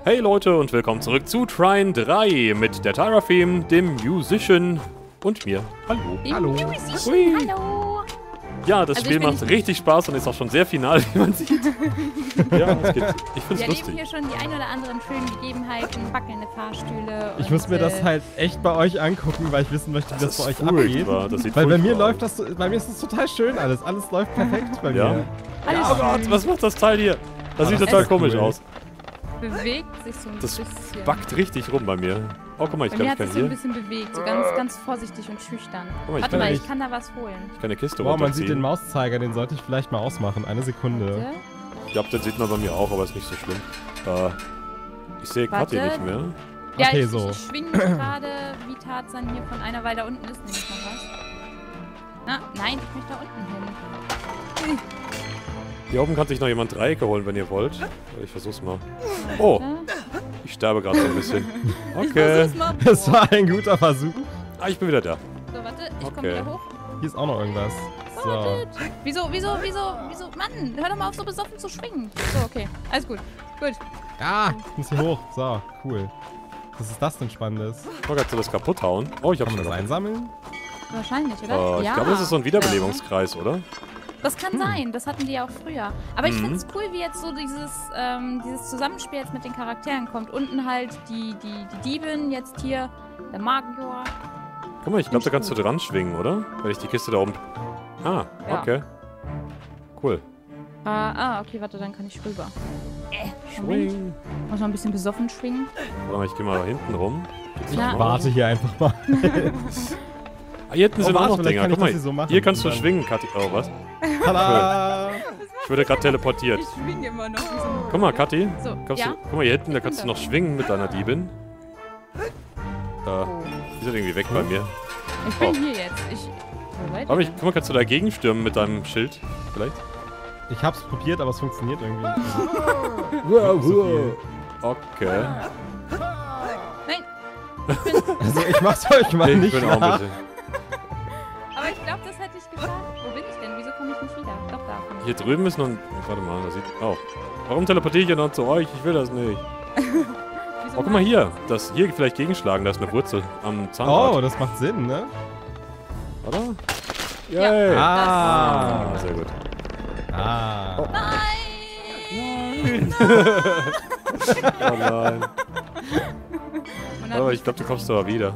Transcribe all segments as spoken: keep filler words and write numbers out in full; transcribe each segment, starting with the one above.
Hey Leute und willkommen zurück zu Trine drei mit der Terratheme, dem Musician und mir. Hallo. Dem Hallo. Musician, Hui. hallo. Ja, das Also Spiel macht richtig Spaß und ist auch schon sehr final, wie man sieht. Ja, es geht. Ich find's Wir lustig. erleben hier schon die ein oder anderen schönen Gegebenheiten, wackelnde Fahrstühle. Ich und, muss mir das äh, halt echt bei euch angucken, weil ich wissen möchte, wie das, Das bei ist euch abgeht. furchtbar. Das sieht Weil bei mir furchtbar läuft das, so, bei mir ist das total schön alles. Alles läuft perfekt bei Ja? mir. alles Oh Gott, was macht das Teil hier? Das Ah, sieht das total ist komisch cool. aus. bewegt sich so ein Das bisschen. backt richtig rum bei mir. Oh, guck mal, ich Bei glaube, mir ich hat kann sich so ein hier. bisschen bewegt, so ganz, ganz vorsichtig und schüchtern. Guck mal, ich Warte kann mal, nicht- ich kann da was holen. Ich kann eine Kiste Wow, man sieht den runterziehen. Mauszeiger, den sollte ich vielleicht mal ausmachen. Eine Sekunde. Warte. Ich glaube, den sieht man bei mir auch, aber ist nicht so schlimm. Äh, ich sehe Kathi Warte. nicht mehr. Ja, Okay, ich, so. ich schwing mich gerade wie Tarzan hier von einer, weil da unten ist nämlich noch was. Na, nein, ich möchte da unten hin. Hier oben kann sich noch jemand Dreiecke holen, wenn ihr wollt. Ich versuch's mal. Oh, ich sterbe gerade so ein bisschen. Ich Okay. versuch's mal. Das war ein guter Versuch. Ah, ich bin wieder da. So, warte, ich komm Okay. wieder hoch. Hier ist auch noch irgendwas. So. Wartet. Wieso, wieso, wieso, wieso? Mann, hör doch mal auf, so besoffen zu schwingen. So, okay. Alles gut. Gut. Ah, ich muss hier hoch. So, cool. Was ist das denn Spannendes? Oh, kannst du das kaputt hauen? Oh, ich hab's Kann man das schon. einsammeln? Wahrscheinlich, oder? Äh, ich ja. glaube, das ist so ein Wiederbelebungskreis, oder? Das kann sein. Das hatten die ja auch früher. Aber ich Mhm. finde es cool, wie jetzt so dieses, ähm, dieses Zusammenspiel jetzt mit den Charakteren kommt. Unten halt die, die, die Diebin, jetzt hier der Magier. Guck mal, ich glaube, da kannst du dran schwingen, oder? Wenn ich die Kiste da oben... Ah, Ja. okay. Cool. Ah, ah, okay, warte, dann kann ich rüber. Äh, Moment. Schwing. Muss noch ein bisschen besoffen schwingen. Warte mal, ich gehe mal da hinten rum. Geht's Klar. nicht Ich mal? warte hier einfach mal. Ah, hier hinten Oh, sind warte, auch noch vielleicht Dinger. kann ich Guck mal, das hier so machen hier kannst du und dann- schwingen, Kathi. Oh, was? Tada! Ich wurde gerade teleportiert. Ich schwinge immer noch. Wie so ein Guck mal, Kathi. So, Kommst ja? du, guck mal, hier hinten, da kannst du noch schwingen mit deiner Diebin. Äh, die sind irgendwie weg bei mir. Ich bin Oh. hier jetzt. Ich. Wo seid ihr Aber ich, denn? guck mal, kannst du dagegen stürmen mit deinem Schild? Vielleicht? Ich hab's probiert, aber es funktioniert irgendwie. Wow, so viel. Okay. Nein, Also ich mach's euch mal Ich nicht bin auch ein nach. bisschen. aber ich glaube, das hätte ich geschafft. Wo bin ich denn? Wieso komme ich nicht wieder? Doch, da komm ich. Hier drüben ist noch ein... Warte mal, da sieht... Oh. Warum teleportiere ich hier noch zu euch? Ich will das nicht. Wieso Oh, guck mal hier. Das hier vielleicht gegenschlagen. Da ist eine Wurzel am Oh, Zahnrad. das macht Sinn, ne? Oder? Ja. Yay. Ah. Ah, sehr gut. Ah. Nein! Oh nein. Und dann Aber ich glaube, du kommst aber wieder.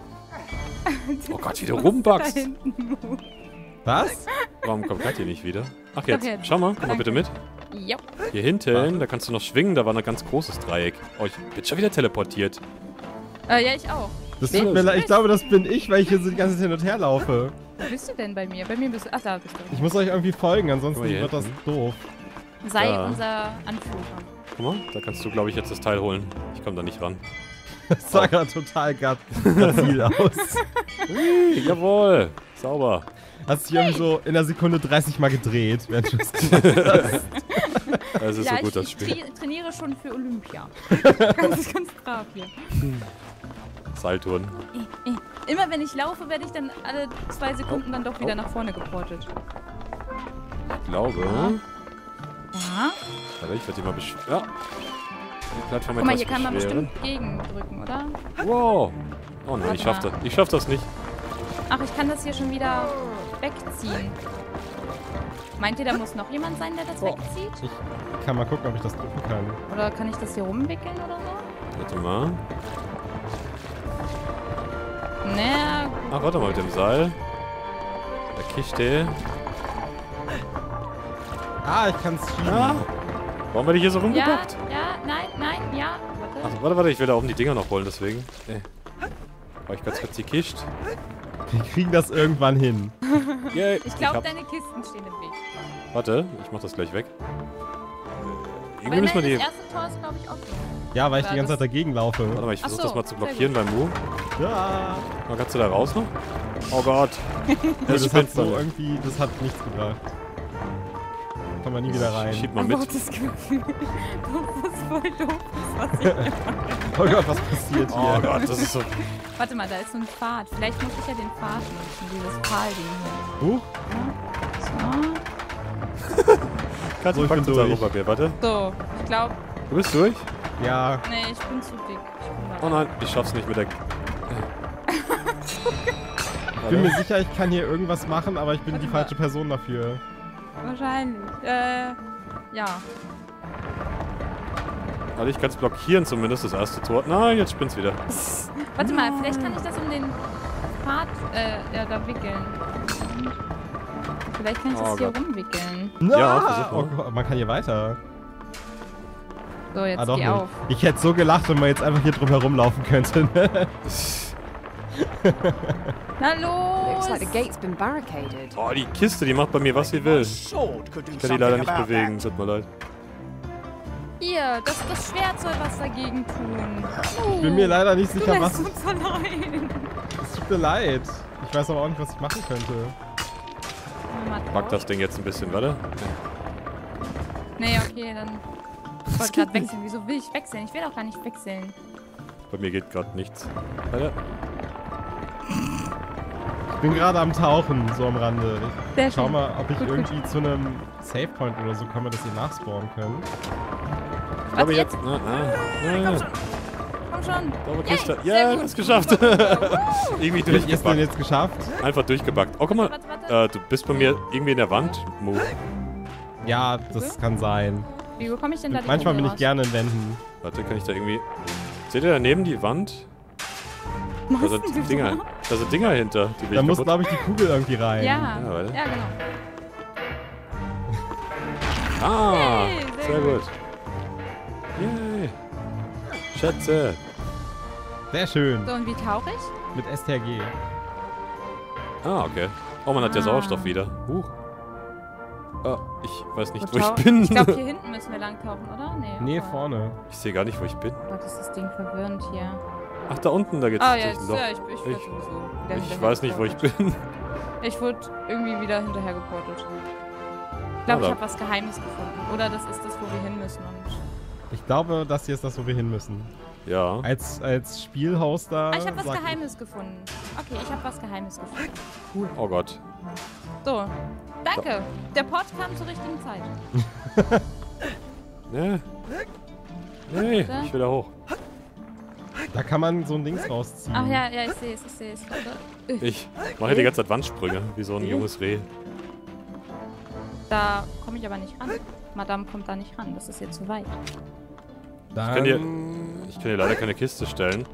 Oh Gott, wie du rumbackst. da hinten. Was? Warum kommt Katja nicht wieder? Ach Doch jetzt. jetzt. Schau mal, komm mal bitte mit. Ja. Hier hinten, da kannst du noch schwingen. Da war ein ganz großes Dreieck. Oh, ich bin schon wieder teleportiert. Äh, ja, ich auch. Das tut mir leid. Ich glaube, das bin ich, weil ich hier so die ganze Zeit hin und her laufe. Wo bist du denn bei mir? Bei mir bist du. Ach, da bist du. Ich muss euch irgendwie folgen, ansonsten Guck mal hier wird das hinten. doof. Sei Da. unser Anführer. Guck mal, da kannst du, glaube ich, jetzt das Teil holen. Ich komme da nicht ran. Das sah gerade total gar- grazil aus. Ui, jawohl. Sauber. Hast dich irgendwie so in der Sekunde dreißig Mal gedreht, während du es gemacht hast. Das ist ja, so gut, ich, das ich Spiel. tra trainiere schon für Olympia. ganz, ganz brav hier. Seiltouren. Eh, eh. Immer wenn ich laufe, werde ich dann alle zwei Sekunden dann doch wieder nach vorne geportet. Ich glaube. Ja. Warte, ich werde die mal besch... Ja. Die Plattform Guck mal, etwas hier kann man beschweren. bestimmt gegendrücken, oder? Wow. Oh nein, Warte ich schaff mal. das. Ich schaff das nicht. Ach, ich kann das hier schon wieder wegziehen. Meint ihr, da muss noch jemand sein, der das Oh. wegzieht? Ich kann mal gucken, ob ich das drücken kann. Oder kann ich das hier rumwickeln oder so? Warte mal. Naja, Ach, warte mal mit dem Seil. Der Kiste. Ah, ich kann es schieben. Ah. Warum werde ich hier so ja, rumgebockt? ja, nein, nein, ja. Warte. Ach, warte, warte, ich will da oben die Dinger noch holen, deswegen. Äh. Oh, ich ganz kurz die Kiste. Wir kriegen das irgendwann hin. Yay. Ich glaube, hab- deine Kisten stehen im Weg. Warte, ich mach das gleich weg. Äh, Aber Irgendwie müssen wir immerhin die... das erste Tor ist, glaube ich, offen. Ja, weil ich die Ja, ganze Zeit dagegen laufe. Warte mal, ich Ach versuch so, das mal zu sehr blockieren beim Mu. Ja. Mal, kannst du da raus noch? Oh Gott. Das, Ich hat bin so so irgendwie, das hat nichts gebracht. Kann man nie wieder rein. Schieb mal Aber mit. auch das Gefühl, dass das voll doof ist, was ich Oh Gott, was passiert Oh hier? Gott, das ist so... Warte mal, da ist so ein Pfad. Vielleicht muss ich ja den Pfad nutzen, dieses Pfahlding Huch, hier. Kannst So, du ich bin packst uns da durch. rum bei mir, warte. So. So, ich glaube, Du bist durch? Ja. Nee, ich bin zu dick. Ich bin Oh nein, ich schaff's nicht mit der... Ich bin mir sicher, ich kann hier irgendwas machen, aber ich bin Warte die mal. falsche Person dafür. Wahrscheinlich. Äh, ja. Also ich kann es blockieren zumindest, das erste Tor. Nein, jetzt spinnt's wieder. Warte mal, vielleicht kann ich das um den Pfad, äh, ja, da wickeln. Vielleicht kann ich das Oh hier Gott. rumwickeln. Ja, versuch mal. oh, Gott, man kann hier weiter. So, jetzt Ah, doch geh nicht. auf. Ich hätte so gelacht, wenn man jetzt einfach hier drum herum laufen könnte. Na los! Looks like the gate's been barricaded. Oh, die Kiste, die macht bei mir, was sie will. Ich Sword could do kann die something leider nicht about bewegen, that. tut mir leid. Hier, das, das Schwert soll was dagegen tun. Oh, Ich bin mir leider nicht du sicher, lässt was... uns allein. Es tut mir leid. Ich weiß aber auch nicht, was ich machen könnte. Pack das Ding jetzt ein bisschen, warte. Nee, okay, dann... Ich wollte gerade wechseln. Wieso will ich wechseln? Ich will auch gar nicht wechseln. Bei mir geht gerade nichts. Warte. Ich bin gerade am Tauchen, so am Rande. Sehr Ich schau schön. mal, ob ich Gut, gut. irgendwie zu einem Savepoint oder so komme, dass ihr nachspawnen können. Ich glaube Warte, jetzt... Na, na, na. Komm schon. Komm schon. Sauber Yay, Kiste. sehr Ja, gut. hast geschafft. Irgendwie Wie hast du denn durchgebackt. jetzt geschafft? Einfach durchgebackt. Oh, guck mal. Warte, warte. Äh, du bist bei mir irgendwie in der Wand. Move. Ja, das kann sein. Wie bekomme ich denn da die Manchmal bin Kugel ich gerne in Wänden. Warte, kann ich da irgendwie... Seht ihr daneben die Wand? Da sind Dinger. Da sind Dinger hinter. Die will Da ich muss, kaputt. glaube ich, die Kugel irgendwie rein. Ja, Ja, warte. ja, genau. Ah, Yay, sehr sehr gut. gut. Yay. Schätze. Sehr schön. So, und wie tauche ich? Mit S T R G. Ah, okay. Oh, man hat ja Ah. Sauerstoff wieder. Huch. Ah, ich weiß nicht, Wo wo ich tau- bin. Ich glaube, hier hinten müssen wir lang tauchen, oder? Nee. Nee, oh. vorne. Ich sehe gar nicht, wo ich bin. Gott, ist das Ding verwirrend hier. Ach, da unten, da geht's Ah, durch ja, ein jetzt, Loch. ja, ich, ich, Ich- werd sowieso wieder Ich hinterher weiß nicht, wo ich geportet. bin. Ich wurde irgendwie wieder hinterher geportet. Ich glaube, Oder? ich habe was Geheimes gefunden. Oder das ist das, wo wir hin müssen. Und Ich glaube, das hier ist das, wo wir hin müssen. Ja. Als, als Spielhoster. ah, ich habe was sag Geheimes gefunden. Okay, ich habe was Geheimes gefunden. Oh Gott. So, danke. Der Port kam zur richtigen Zeit. Nee. Nee, Warte. ich will da hoch. Da kann man so ein Dings rausziehen. Ach ja, ja, ich sehe es, ich sehe es. Warte. Ich mache hier die ganze Zeit Wandsprünge, wie so ein junges Reh. Da komme ich aber nicht ran. Madame kommt da nicht ran. Das ist jetzt zu weit. Dann, Ich kann hier, ich kann hier leider keine Kiste stellen.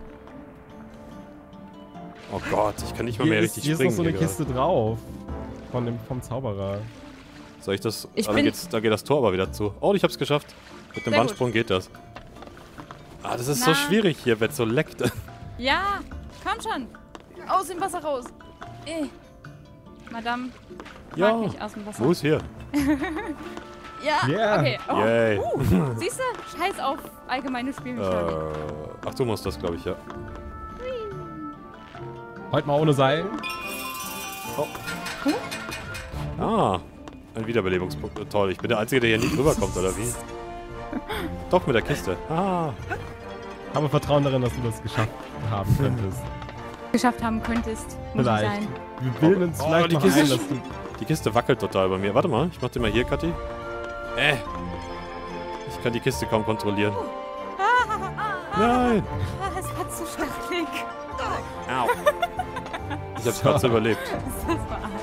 Oh Gott, ich kann nicht mal hier mehr ist, richtig hier ist springen. noch so eine hier Kiste drauf. Von dem, vom Zauberer. gerade. Soll ich das... Ich ah, da, bin- geht's, da geht das Tor aber wieder zu. Oh, ich hab's geschafft. Mit dem Sehr Wandsprung geht das. Ah, das ist Na. so schwierig hier, wenn es so leckt. Ja, komm schon. Aus dem Wasser raus. Eh. Madame, Ja. mag nicht aus dem Wasser. Wo ist hier? Ja, Yeah. okay. Oh. Yay. Uh, siehst du? Scheiß auf allgemeine Spielmechanik. Äh, ach, du musst das, glaube ich, ja. Heute mal ohne Seil. Ah, ein Wiederbelebungspunkt. Äh, Toll, ich bin der Einzige, der hier nicht rüberkommt, oder wie? Doch, mit der Kiste. Ah. Habe Vertrauen darin, dass du das geschafft haben könntest. Geschafft haben könntest, muss Vielleicht. sein. Wir bilden uns Oh, vielleicht die noch Kiste ein, ist- dass du... Die Kiste wackelt total bei mir. Warte mal, ich mach den mal hier, Kathi. Äh. Ich kann die Kiste kaum kontrollieren. Nein. Ah, es war zu stachelig. Au. Ich hab's gerade so überlebt. Das war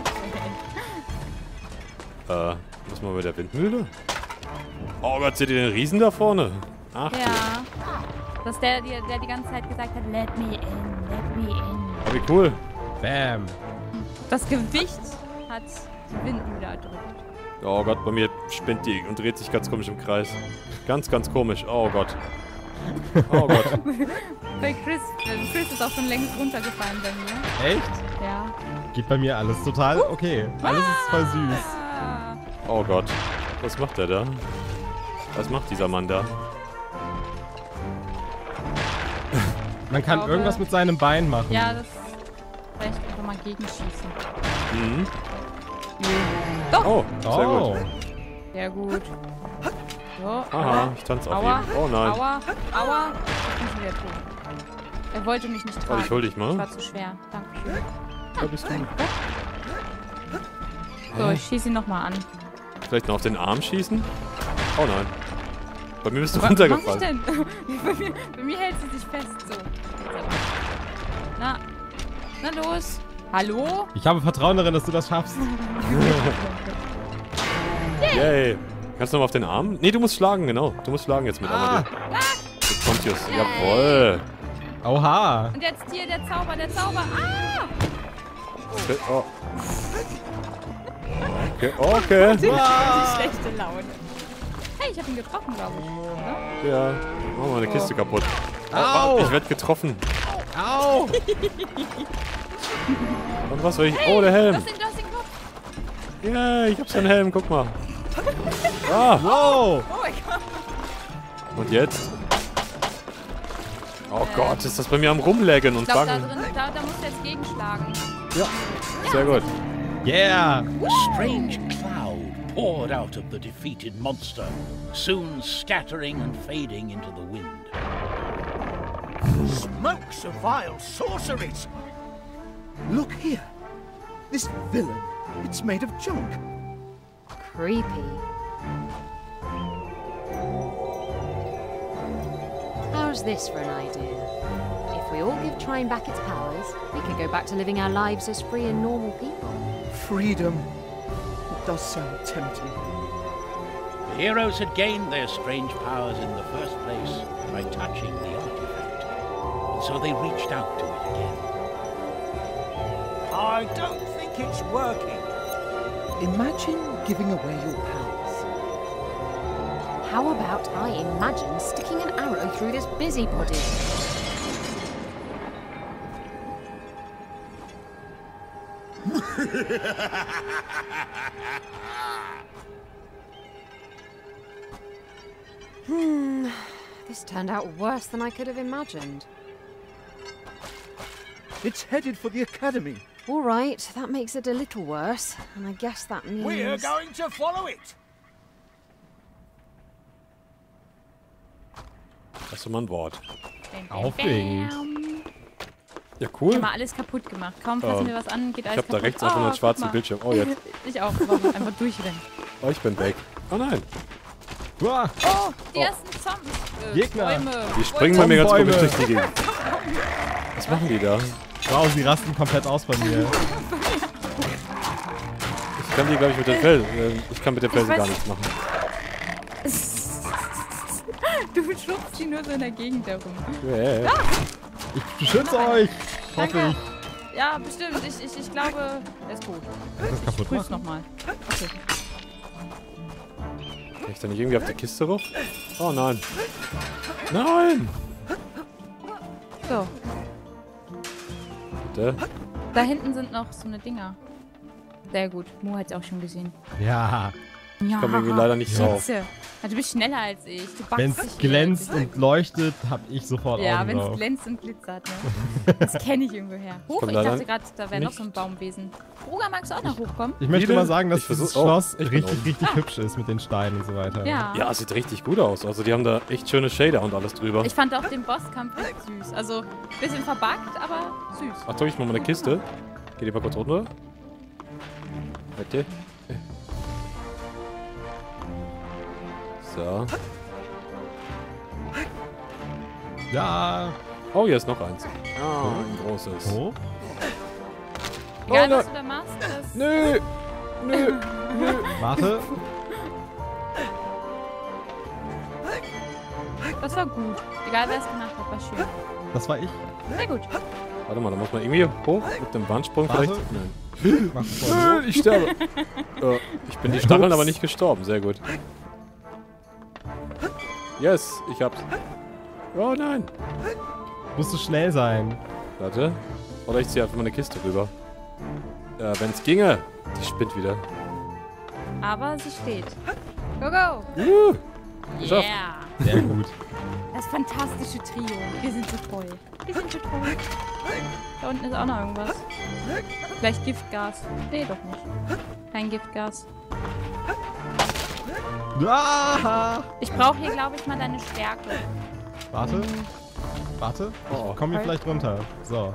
arg, Äh, was machen wir mit der Windmühle? Oh Gott, seht ihr den Riesen da vorne? Ach ey. du. Ja. Das ist der, der, der die ganze Zeit gesagt hat, let me in, let me in. Oh, wie cool. Bam. Das Gewicht hat die Windmühle erdrückt. Oh Gott, bei mir spinnt die und dreht sich ganz komisch im Kreis. Ganz, ganz komisch. Oh Gott. Oh Gott. Bei Chris, äh, Chris ist auch schon längst runtergefallen bei mir. Echt? Ja. Geht bei mir alles total okay. Alles ist voll süß. Ah. Oh Gott. Was macht der da? Was macht dieser Mann da? Man kann glaube- irgendwas mit seinem Bein machen. Ja, das vielleicht einfach mal gegenschießen. Mhm. Doch! Oh, sehr Oh. gut. Sehr gut. So, Aha, ich tanze auf aua, ihn. Oh nein. aua, aua. Ich bin schon wieder tot. Er wollte mich nicht Oh, tragen. ich hol dich Ich mal. war zu schwer. Dankeschön. Da bist du. So, ich schieße ihn nochmal an. Vielleicht noch auf den Arm schießen? Oh nein. Bei mir bist du Was mach ich runtergefallen. denn? bei, mir, bei mir hält sie sich fest. So. Na. Na los. Hallo? Ich habe Vertrauen darin, dass du das schaffst. Yay. Kannst du noch mal auf den Arm? Nee, du musst schlagen, genau. Du musst schlagen jetzt mit Ah. Amadeo. Mit Pontius. Jawoll. Oha. Und jetzt hier der Zauber, der Zauber. Ah! Okay. Oh. Okay, okay. Die, die schlechte Laune. Hey, ich hab ihn getroffen, glaube ich. Ja. Machen wir eine Kiste kaputt. Au. Ich werde getroffen. Au. Und was soll ich? Oh, der Du Helm. hast den, du hast den Kopf. Yeah, ich hab so einen Helm, guck mal. Ah. Wow. Oh mein Gott. Und jetzt? Oh Gott, ist das bei mir am Rumlaggen und Ich glaube, da Bangen. drin, da, da musst du jetzt gegenschlagen. Ja, sehr gut. Yeah. A strange cloud poured out of the defeated monster, soon scattering and fading into the wind. Smokes of vile sorceries! Look here. This villain, it's made of junk. Creepy. How's this for an idea? If we all give Trine back its powers, we could go back to living our lives as free and normal people. Freedom. It does sound tempting. The heroes had gained their strange powers in the first place by touching the artifact, and so they reached out to it again. I don't think it's working. Imagine giving away your powers. How about I imagine sticking an arrow through this busybody? Hmm, this turned out worse than I could have imagined. It's headed for the academy. All right, that makes it a little worse, and I guess that means... We're going to follow it. Hast du mal ein Wort? Bam, bam, Aufregend. bam. Ja, Ich cool. hab mal alles kaputt gemacht. Kaum fassen Ähm, wir was an, geht Ich alles hab da kaputt. rechts einfach nur einen guck schwarzen mal. Bildschirm. Oh, jetzt. Ich auch, aber einfach durchrennen. Oh, ich bin weg. Oh nein. Uah. Oh, die ersten Zombies. Äh, Gegner. Bäume. Die springen bei mir ganz Bäume. komisch durch die Gegend. Was machen die da? Wow, sie rasten komplett aus bei mir. Ich kann die, glaube ich, mit dem Fels. Äh, ich kann mit dem Felsen weiß- gar nichts machen. Du schubst die nur so in der Gegend herum. Yeah. Ich beschütze euch. Hoffe Danke. ich. Ja, bestimmt. Ich, ich, ich glaube, er ist tot. Das ist kaputt Prüf's machen. nochmal. Okay. Kann ich da nicht irgendwie auf der Kiste rauf? Oh nein. Nein! So, Bitte. da hinten sind noch so eine Dinger. Sehr gut. Mo hat's auch schon gesehen. Ja. Ja, komme irgendwie leider nicht drauf. Schätze. Ja, du bist schneller als ich. Du backst Wenn dich es glänzt wieder. und leuchtet, hab ich sofort Ja, Augen wenn es drauf. glänzt und glitzert, ne? Das kenne ich irgendwoher. Hoch, komm ich leider dachte gerade, da wäre noch so ein nicht. Baumwesen. Ruger, magst du auch noch hochkommen? Ich möchte Wieder? mal sagen, dass Ich dieses versuch- oh, Schloss ich bin richtig, oben. richtig hübsch ist mit den Steinen und so weiter. Ja. Ja, sieht richtig gut aus. Also die haben da echt schöne Shader und alles drüber. Ich fand auch den Bosskampf echt süß. Also, bisschen verbuggt, aber süß. Achtung, ich mach mal eine Kiste. Geh die mal kurz runter. Bitte. So. Ja. Oh, hier ist noch eins. Ah, ein großes. Oh. Egal, Oh, was ne- du da machst, das... Nö! Nö! Nö! Warte. Das war gut. Egal, wer es gemacht hat, war schön. Das war ich. Sehr gut. Warte mal, da muss man irgendwie hoch mit dem Wandsprung Warte. vielleicht. Nein. Mach voll. Nö, ich sterbe. äh, ich bin die Stacheln aber nicht gestorben. Sehr gut. Yes, ich hab's. Oh nein. Musst du schnell sein. Warte. Oder ich ziehe einfach mal eine Kiste rüber. Äh, wenn's ginge. Die spinnt wieder. Aber sie steht. Go, go! Uh, Geschafft. Yeah! Sehr gut. Das fantastische Trio. Wir sind so toll. Wir sind so toll. Da unten ist auch noch irgendwas. Vielleicht Giftgas. Nee, doch nicht. Kein Giftgas. Ah! Ich brauche hier, glaube ich, mal deine Stärke. Warte. Warte. Oh. Ich komm hier vielleicht runter. So.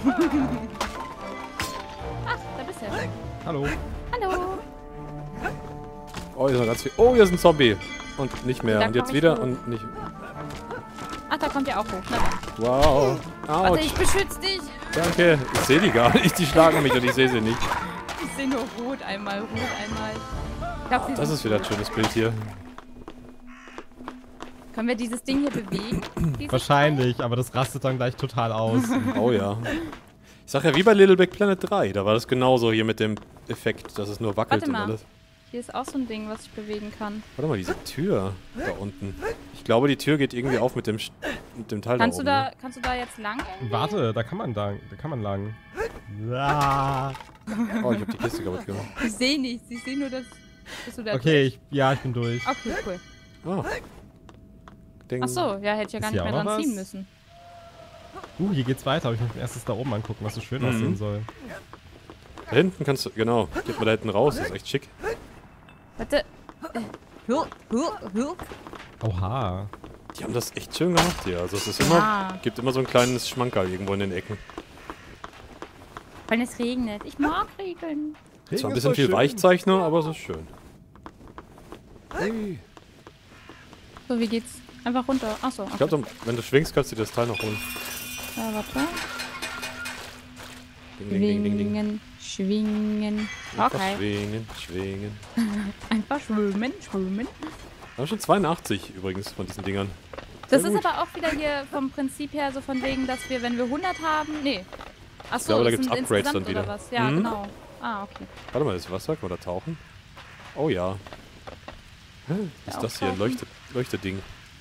Ach, da bist du ja. Hallo. Hallo. Oh, hier ist noch ganz viel. Oh, hier ist ein Zombie. Und nicht mehr. Da Und jetzt komm ich wieder hoch. und nicht. Ach, da kommt ihr auch hoch. Na dann. Wow. Warte, Autsch. ich beschütze dich. Danke. Ich sehe die gar nicht. Die schlagen mich und ich sehe sie nicht. Ich sehe nur rot einmal, rot einmal. Ich glaub, wir Das sind ist wieder ein schönes Bild hier. Können wir dieses Ding hier bewegen? Dieses Wahrscheinlich, aber das rastet dann gleich total aus. Oh ja. Ich sag ja, wie bei Little Big Planet drei. Da war das genauso hier mit dem Effekt, dass es nur wackelt Warte und mal. alles. Hier ist auch so ein Ding, was ich bewegen kann. Warte mal, diese Tür da unten. Ich glaube, die Tür geht irgendwie auf mit dem, Sch- mit dem Teil Kannst da du oben. da, kannst du da jetzt lang? Warte, da kann man lang. Da kann man lang. Ah. Ne? Oh, ich hab die Kiste kaputt gemacht. Ich sehe nichts. Ich sehe nur, dass, dass du da... Okay, ich, ja, ich bin durch. Okay, cool. Oh. Ding. Ach so, ja, hätte ich ja gar Ist nicht hier mehr auch noch dran ziehen was? müssen. Uh, hier geht's weiter. Aber ich muss mir erstes da oben angucken, was so schön Mhm. aussehen soll. Da hinten kannst du, genau. Geht mal da hinten raus, das ist echt schick. Warte. Äh, Hürk, Hürk, Hürk. Oha. Die haben das echt schön gemacht hier. Also es ist immer, Ja. gibt immer so ein kleines Schmankerl irgendwo in den Ecken. Weil es regnet. Ich mag Regeln. Zwar ein bisschen viel Weichzeichner, aber es ist schön. Ui. So, wie geht's? Einfach runter. Achso, okay. Ich glaube, wenn du schwingst, kannst du dir das Teil noch holen. Ja, warte. Ding, ding, ding, ding, ding. Schwingen, schwingen. Einfach Okay. schwingen, schwingen. Einfach schwimmen, schwimmen. Wir haben schon zweiundachtzig übrigens von diesen Dingern. Das Sehr ist gut. aber auch wieder hier vom Prinzip her so von wegen, dass wir, wenn wir hundert haben... Nee. Achso, glaube, da das gibt's sind Upgrades insgesamt dann wieder. oder was? Ja, Mhm. genau. Ah, okay. Warte mal, ist Wasser? Kann man da tauchen? Oh ja. Hä? Was ist auch das hier? Ein tauchen? Leuchte Leuchteding.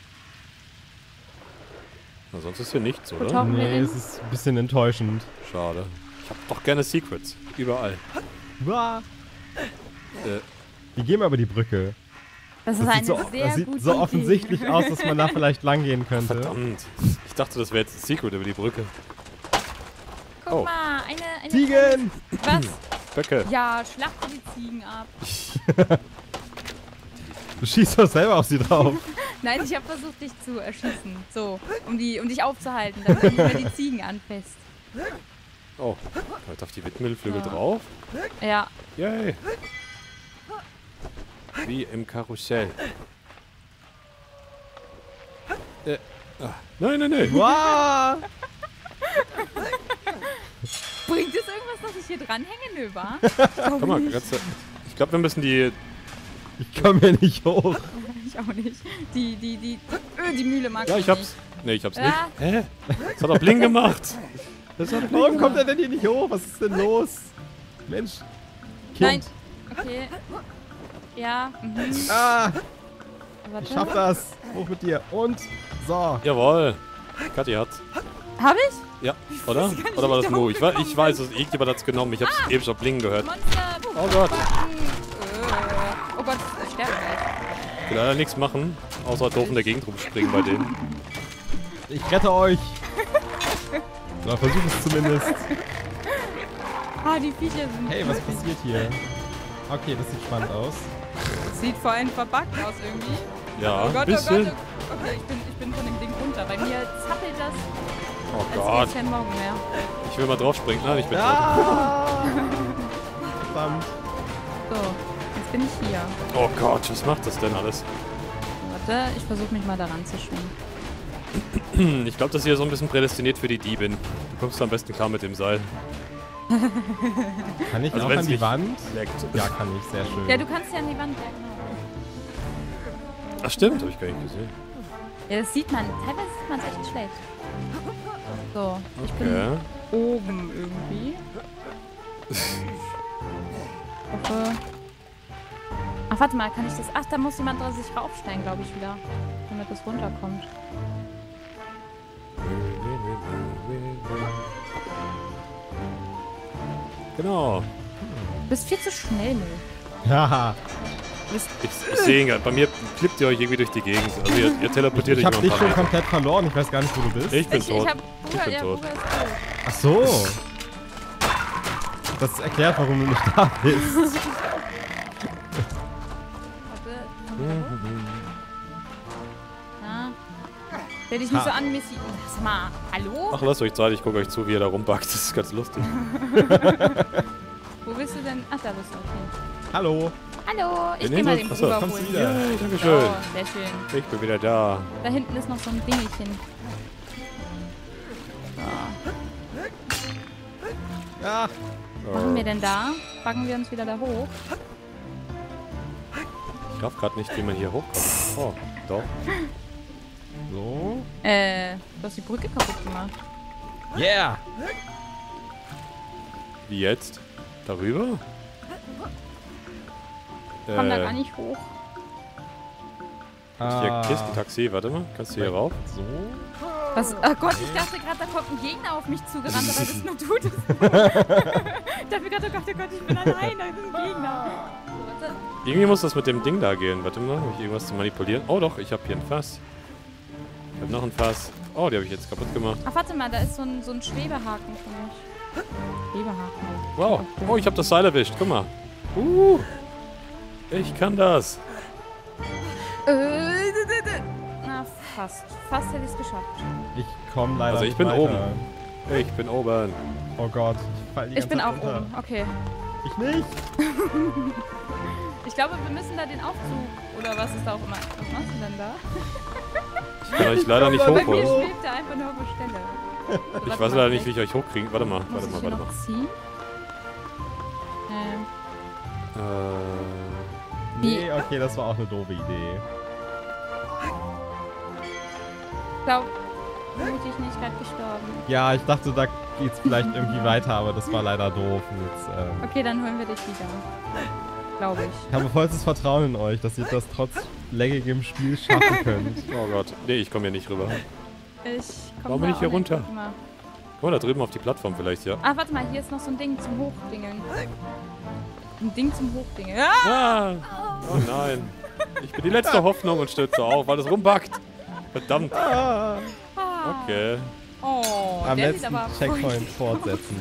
Na, sonst ist hier nichts, Wo oder? tauchen wir Nee, hin? es ist ein bisschen enttäuschend. Schade. Ich hab doch gerne Secrets. Überall. Uah. Äh, Wir gehen mal über die Brücke. Das ist Das eine sieht so, sehr das sieht gute so Idee. offensichtlich aus, dass man da vielleicht lang gehen könnte. verdammt. Ich dachte, das wäre jetzt ein Secret über die Brücke. Guck Oh. mal, eine... eine Ziegen! Was? Böcke. Ja, schlacht die Ziegen ab. Du schießt doch selber auf sie drauf. Nein, ich habe versucht, dich zu erschießen. So, um, die, um dich aufzuhalten, damit du nicht mehr die Ziegen anfasst. Oh. Halt auf die Windmühlenflügel Ja. drauf. Ja, Yay. Wie im Karussell. Äh. Ah. Nein, nein, nein. Wow! bringt es irgendwas, dass ich hier dranhänge? Nö, wa? Komm mal, kannst du, ich glaube, wir müssen die... Ich komme hier nicht hoch. Ich auch nicht. Die, die, die, öh, die Mühle mag Ja, ich ich hab's. Nee, ich hab's Ja. nicht. Hä? Das hat doch Bling gemacht. Das hat Bling Warum kommt er denn hier nicht hoch? Was ist denn los? Mensch. Kind. Nein. Okay. Ja, mhm. Ah, Warte. ich schaff das. Hoch mit dir. Und so. Jawohl. Kathi hat's. Hab ich? Ja, oder? gar nicht, Oder war wie das ich Mo? da Ich, weiß- ich hochgekommen weiß es. Irgendjemand hat's genommen. Ich hab's eben schon Bling gehört. Monster. Puh. Oh Gott. Äh. Oh Gott, ich sterbe gleich. Ich will leider nichts machen, außer doof in der Gegend rumspringen bei denen. Ich rette euch. Oder versuch es zumindest. Ah, die Viecher sind... Hey, was passiert hier? Okay, das sieht spannend aus. Sieht vor allem verbuggt aus irgendwie. Ja, Oh ein Gott, oh bisschen. Gott. oh- Okay, ich bin, ich bin von dem Ding runter. Bei mir zappelt das, Oh als Gott. gäb's keinen Morgen mehr. Ich will mal drauf springen. Nein, ich bin tot. Ah! Verdammt. So, jetzt bin ich hier. Oh Gott, was macht das denn alles? Warte, ich versuche mich mal daran zu schwingen. Hm, ich glaube, das ist hier so ein bisschen prädestiniert für die Diebin. Du kommst am besten klar mit dem Seil. Kann ich Also auch wenn's an die nicht Wand? leckt. Ja, kann ich. Sehr schön. Ja, du kannst ja an die Wand, ja genau. Ach stimmt, habe ich gar nicht gesehen. Ja, das sieht man. Teilweise sieht man es echt schlecht. So, ich bin Okay. oben irgendwie. Hoffe. Ach, warte mal, kann ich das... Ach, da muss jemand da sich raufsteigen, glaube ich, wieder. Damit das runterkommt. Genau. Du bist viel zu schnell, Mo. Haha. Ich, ich sehe ihn gerade. Bei mir klippt ihr euch irgendwie durch die Gegend. Also ihr, ihr teleportiert Ich euch hab noch dich ein schon paar Meter. komplett verloren. Ich weiß gar nicht, wo du bist. Ich bin Ich, tot. ich hab... Ich Buga, bin ja, tot. Buga ist tot. Ach so. Das erklärt, warum du nicht da bist. Warte. Ja. Stell dich nicht Ha. so an, Missy. Sag mal, hallo? Ach, lasst euch Zeit. Ich gucke euch zu, wie ihr da rumbackt. Das ist ganz lustig. Wo bist du denn? Ach, da bist du, okay. Hallo. Hallo, ich Den geh mal Himmel- den Achso, Bruder kommst holen. wieder. Ja, dankeschön. Oh, sehr schön. Ich bin wieder da. Da hinten ist noch so ein Dingelchen. So. Ja. Was machen wir denn da? Packen wir uns wieder da hoch? Ich raff gerade nicht, wie man hier hochkommt. Oh, doch. So. Äh, du hast die Brücke kaputt gemacht. Yeah. Wie jetzt? Darüber? Komm da gar Äh, nicht hoch. hier Kistentaxi, warte mal. Kannst du hier rauf? So. Was? Oh Gott, ich dachte gerade, da kommt ein Gegner auf mich zugerannt, aber das ist nur du. Das ich dachte mir gerade, oh Gott, oh Gott, ich bin allein, da ist ein Gegner. So, warte. Irgendwie muss das mit dem Ding da gehen. Warte mal, habe ich irgendwas zu manipulieren? Oh doch, ich habe hier ein Fass. Ich habe noch ein Fass. Oh, die habe ich jetzt kaputt gemacht. Ach, warte mal, da ist so ein, so ein Schwebehaken für mich. Schwebehaken. Wow. Oh, ich habe das Seil erwischt. Guck mal. Uh. Ich kann das. Äh, Na, fast. Fast hätte ich es geschafft. Ich komme leider Also ich nicht bin weiter. oben. Ich bin oben. Oh Gott, ich fall die Ich ganze bin Zeit auch runter. oben. Okay. Ich nicht. Ich glaube, wir müssen da den Aufzug oder was ist da auch immer. Was machst du denn da? Ich kann euch leider nicht Bei mir hochholen. schwebt er einfach nur auf der Stelle. So, Ich warte weiß mal, leider nicht, wie vielleicht ich euch hochkriege. Warte mal, muss warte ich mal, hier warte noch mal. ziehen. Ähm, Äh, Nee, okay, das war auch eine doofe Idee. ich glaube, vermutlich nicht gerade gestorben. Ja, ich dachte, da geht's vielleicht irgendwie weiter, aber das war leider doof. Jetzt, äh, Okay, dann holen wir dich wieder. Glaube ich. ich habe vollstes Vertrauen in euch, dass ihr das trotz laggigem Spiel schaffen könnt. oh Gott. Nee, ich komme hier nicht rüber. Ich komm Warum da bin ich hier auch nicht runter? rüber. Guck mal, da drüben auf die Plattform vielleicht, ja. Ach, warte mal, hier ist noch so ein Ding zum Hochdingeln. Ein Ding zum Hochdingeln. Ah! Ah! Oh nein. Ich bin die letzte Hoffnung und stürze auf, weil es rumbackt. Verdammt. Ah, Okay. Oh, am der sieht letzten aber Checkpoint fortsetzen.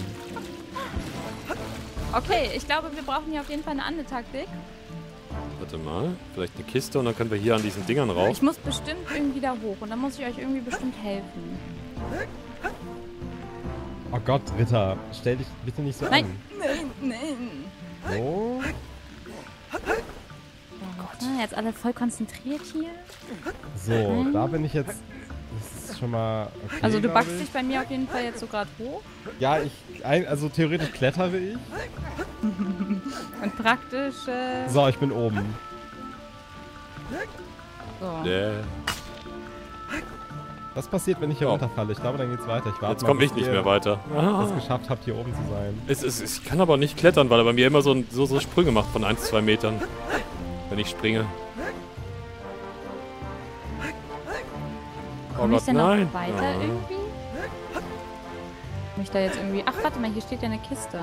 Okay, ich glaube, wir brauchen hier auf jeden Fall eine andere Taktik. Warte mal. Vielleicht eine Kiste und dann können wir hier an diesen Dingern rauf. Ich muss bestimmt irgendwie da hoch und dann muss ich euch irgendwie bestimmt helfen. Oh Gott, Ritter, stell dich bitte nicht so Nein, an. nein, nein. So. Ah, jetzt alle voll konzentriert hier. So, da bin ich jetzt. Das ist schon mal. Okay, Also du glaub backst ich. dich bei mir auf jeden Fall jetzt so gerade hoch. Ja, ich. Ein, also theoretisch klettere ich. Und praktisch, äh, So, ich bin oben. so. Nee. Was passiert, wenn ich hier Oh. runterfalle? Ich glaube, dann geht's weiter. Ich warte Jetzt mal, komme bis ich nicht ihr mehr weiter. es Ah. geschafft habt, hier oben zu sein. Es, es, ich kann aber nicht klettern, weil er bei mir immer so, ein- so, so Sprünge macht von ein, zwei Metern. Wenn ich springe. Oh Komm ich Gott, denn noch nein. weiter Ja. irgendwie? Komm ich da jetzt irgendwie... Ach, warte mal, hier steht ja eine Kiste.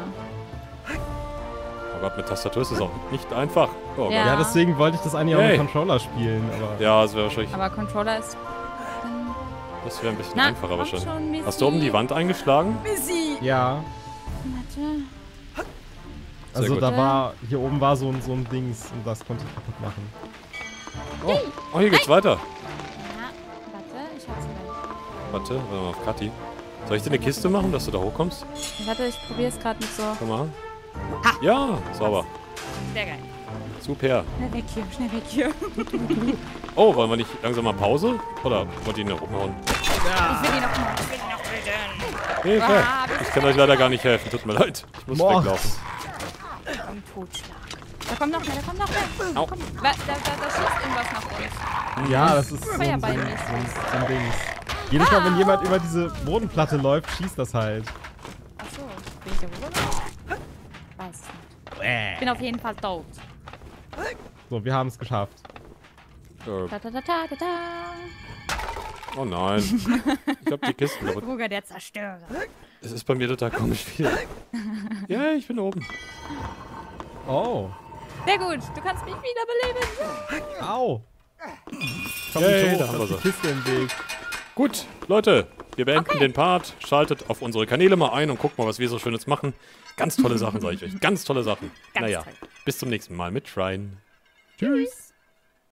Oh Gott, mit Tastatur ist es auch nicht einfach. Oh Ja. Ja, deswegen wollte ich das eigentlich auch Hey. mit Controller spielen, aber. Gott. Ja, das wäre wahrscheinlich. Aber Controller ist... Das wäre ein bisschen Na, einfacher komm wahrscheinlich. schon, Missy. Hast du oben die Wand eingeschlagen? Missy! Ja, Warte. also gut. da war. Hier oben war so ein, so ein Dings und das konnte ich kaputt machen. Oh, oh hier geht's weiter. Ja, warte, ich hab's gleich. Warte, warte mal auf Kathi. Soll ich dir eine Kiste machen, dass du da hochkommst? Warte, ich probier's gerade mit so... Komm mal. Ja, sauber. Sehr geil. Super. Schnell weg hier, schnell weg hier. Oh, wollen wir nicht langsam mal Pause? Oder wollt ihr ihn noch umhauen? Ich will die noch mal, ich will die noch töten. Hilfe! Ah, Ich kann euch leider gar nicht helfen, tut mir leid. Ich muss Mord. weglaufen. Am Totschlag. Da kommt noch mehr, da kommt noch mehr. Au. Komm, da, da, da, da schießt irgendwas nach uns. Ja, das ist so ein, so ein, so Feuerballmäßig. ein, so ein Dings. Jedes Mal, wenn jemand über diese Bodenplatte läuft, schießt das halt. Achso, bin ich da rüber? Weiß nicht. Ich bin auf jeden Fall tot. So, wir haben es geschafft. Äh, Da, da, da, da, da, da. oh nein. Ich hab die Kisten kaputt. Ruger der Zerstörer. Es ist bei mir total komisch viel. Ja, ich bin oben. Oh. Sehr gut, du kannst mich wiederbeleben. Au. Komm Yay, nicht da hoch, haben da ist wir die sie. Kiste im Weg. Gut, Leute, wir beenden Okay. den Part. Schaltet auf unsere Kanäle mal ein und guckt mal, was wir so Schönes machen. Ganz tolle Sachen, sage ich euch. Ganz tolle Sachen. Ganz naja, toll. bis zum nächsten Mal mit Shrine. Tschüss.